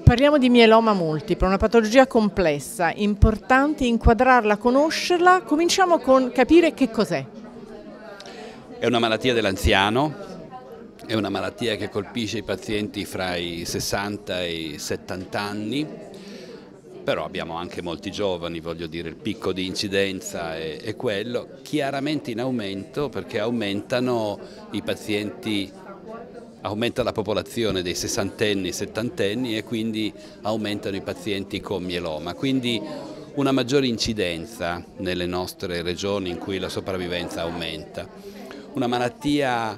Parliamo di mieloma multiplo, una patologia complessa, importante inquadrarla, conoscerla. Cominciamo con capire che cos'è. È una malattia dell'anziano, è una malattia che colpisce i pazienti fra i 60 e i 70 anni, però abbiamo anche molti giovani, voglio dire, il picco di incidenza è quello, chiaramente in aumento perché aumentano i pazienti. Aumenta la popolazione dei sessantenni e settantenni e quindi aumentano i pazienti con mieloma, quindi una maggiore incidenza nelle nostre regioni in cui la sopravvivenza aumenta. Una malattia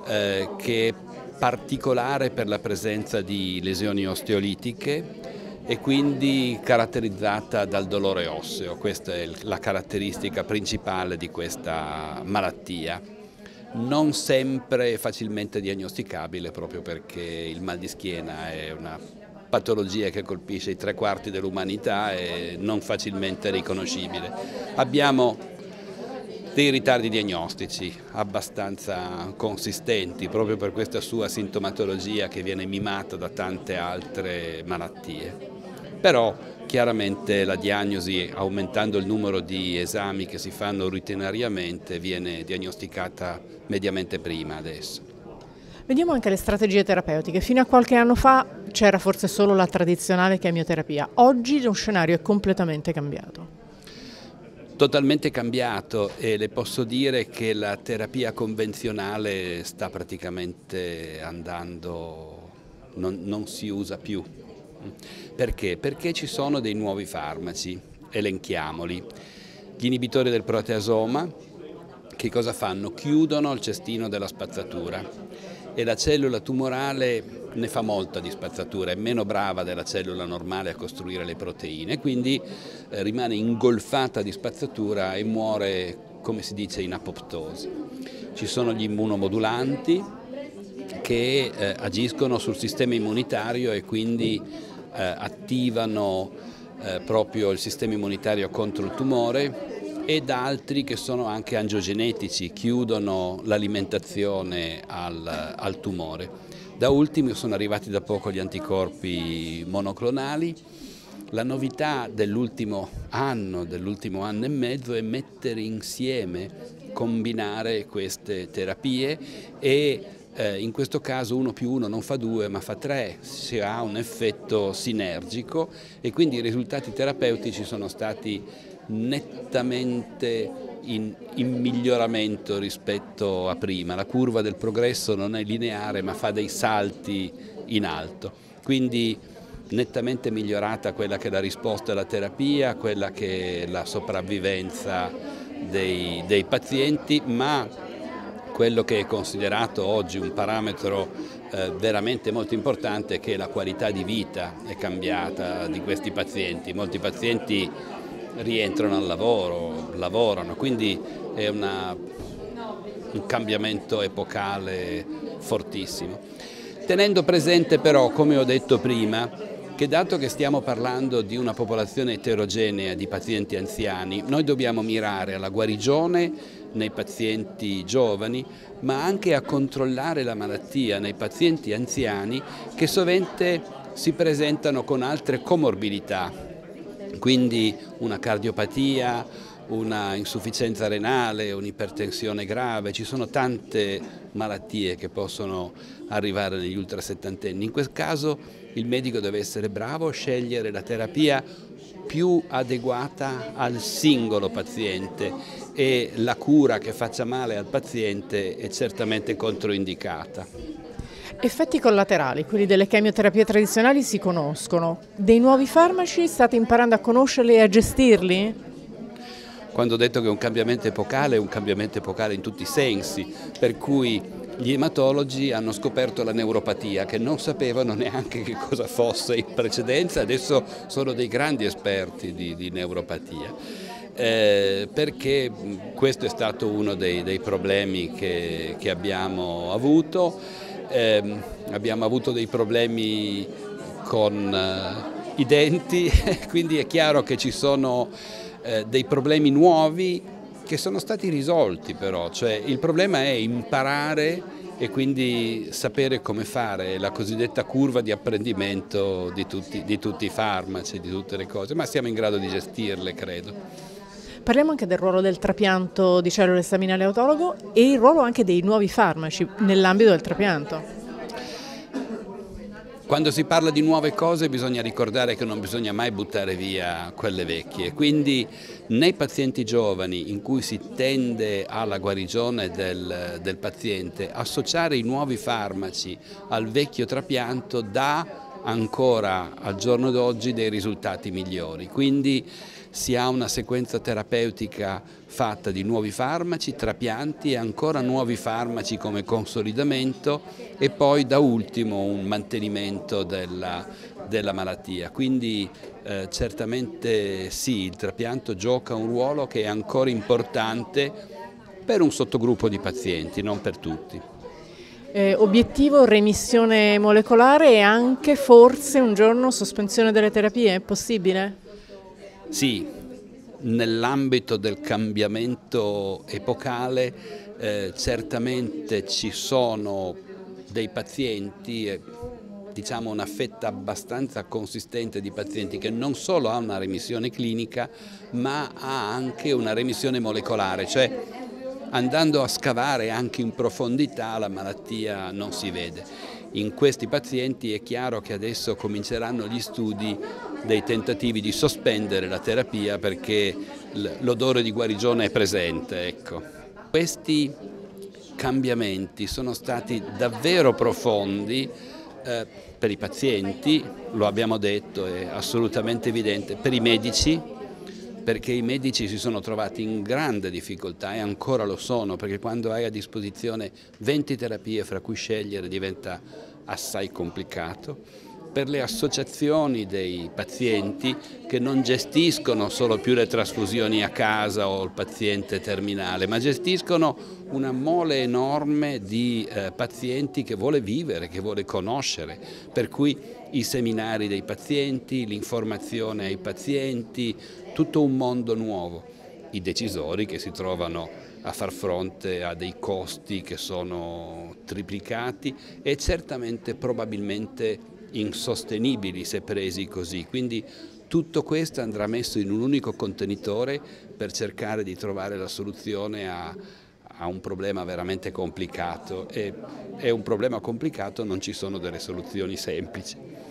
che è particolare per la presenza di lesioni osteolitiche e quindi caratterizzata dal dolore osseo, questa è la caratteristica principale di questa malattia. Non sempre facilmente diagnosticabile proprio perché il mal di schiena è una patologia che colpisce i 3/4 dell'umanità e non facilmente riconoscibile. Abbiamo dei ritardi diagnostici abbastanza consistenti proprio per questa sua sintomatologia che viene mimata da tante altre malattie. Però chiaramente la diagnosi, aumentando il numero di esami che si fanno rutinariamente, viene diagnosticata mediamente prima adesso. Vediamo anche le strategie terapeutiche. Fino a qualche anno fa c'era forse solo la tradizionale chemioterapia. Oggi lo scenario è completamente cambiato. Totalmente cambiato e le posso dire che la terapia convenzionale sta praticamente andando, non si usa più. Perché? Perché ci sono dei nuovi farmaci, elenchiamoli. Gli inibitori del proteasoma, che cosa fanno? Chiudono il cestino della spazzatura e la cellula tumorale ne fa molta di spazzatura, è meno brava della cellula normale a costruire le proteine, quindi rimane ingolfata di spazzatura e muore, come si dice, in apoptosi. Ci sono gli immunomodulanti che agiscono sul sistema immunitario e quindi attivano proprio il sistema immunitario contro il tumore, ed altri che sono anche angiogenetici, chiudono l'alimentazione al tumore. Da ultimo sono arrivati da poco gli anticorpi monoclonali. La novità dell'ultimo anno e mezzo è mettere insieme, combinare queste terapie e in questo caso 1 più 1 non fa 2 ma fa 3, si ha un effetto sinergico e quindi i risultati terapeutici sono stati nettamente in miglioramento rispetto a prima. La curva del progresso non è lineare ma fa dei salti in alto, quindi nettamente migliorata quella che è la risposta alla terapia, quella che è la sopravvivenza dei pazienti, ma quello che è considerato oggi un parametro veramente molto importante è che la qualità di vita è cambiata di questi pazienti. Molti pazienti rientrano al lavoro, lavorano, quindi è un cambiamento epocale fortissimo. Tenendo presente però, come ho detto prima, che dato che stiamo parlando di una popolazione eterogenea di pazienti anziani, noi dobbiamo mirare alla guarigione nei pazienti giovani, ma anche a controllare la malattia nei pazienti anziani che sovente si presentano con altre comorbidità, quindi una cardiopatia, una insufficienza renale, un'ipertensione grave, ci sono tante malattie che possono arrivare negli ultrasettantenni. In quel caso il medico deve essere bravo a scegliere la terapia più adeguata al singolo paziente e la cura che faccia male al paziente è certamente controindicata. Effetti collaterali, quelli delle chemioterapie tradizionali si conoscono. Dei nuovi farmaci state imparando a conoscerli e a gestirli? Quando ho detto che è un cambiamento epocale in tutti i sensi, per cui gli ematologi hanno scoperto la neuropatia, che non sapevano neanche che cosa fosse in precedenza, adesso sono dei grandi esperti di neuropatia, perché questo è stato uno dei problemi che abbiamo avuto. Abbiamo avuto dei problemi con i denti, quindi è chiaro che ci sono dei problemi nuovi che sono stati risolti però, cioè il problema è imparare e quindi sapere come fare la cosiddetta curva di apprendimento di tutti i farmaci, di tutte le cose, ma siamo in grado di gestirle, credo. Parliamo anche del ruolo del trapianto di cellule staminali autologo e il ruolo anche dei nuovi farmaci nell'ambito del trapianto. Quando si parla di nuove cose bisogna ricordare che non bisogna mai buttare via quelle vecchie, quindi nei pazienti giovani in cui si tende alla guarigione del paziente, associare i nuovi farmaci al vecchio trapianto dà ancora al giorno d'oggi dei risultati migliori. Quindi si ha una sequenza terapeutica fatta di nuovi farmaci, trapianti e ancora nuovi farmaci come consolidamento e poi da ultimo un mantenimento della malattia. Quindi certamente sì, il trapianto gioca un ruolo che è ancora importante per un sottogruppo di pazienti, non per tutti. Obiettivo remissione molecolare e anche forse un giorno sospensione delle terapie, è possibile? Sì, nell'ambito del cambiamento epocale certamente ci sono dei pazienti, diciamo una fetta abbastanza consistente di pazienti che non solo ha una remissione clinica ma ha anche una remissione molecolare, cioè andando a scavare anche in profondità la malattia non si vede. In questi pazienti è chiaro che adesso cominceranno gli studi dei tentativi di sospendere la terapia perché l'odore di guarigione è presente. Ecco. Questi cambiamenti sono stati davvero profondi per i pazienti, lo abbiamo detto, è assolutamente evidente, per i medici, perché i medici si sono trovati in grande difficoltà e ancora lo sono, perché quando hai a disposizione 20 terapie fra cui scegliere diventa assai complicato. Per le associazioni dei pazienti che non gestiscono solo più le trasfusioni a casa o il paziente terminale, ma gestiscono una mole enorme di pazienti che vuole vivere, che vuole conoscere, per cui i seminari dei pazienti, l'informazione ai pazienti, tutto un mondo nuovo. I decisori che si trovano a far fronte a dei costi che sono triplicati e certamente probabilmente insostenibili se presi così, quindi tutto questo andrà messo in un unico contenitore per cercare di trovare la soluzione a un problema veramente complicato e è un problema complicato, non ci sono delle soluzioni semplici.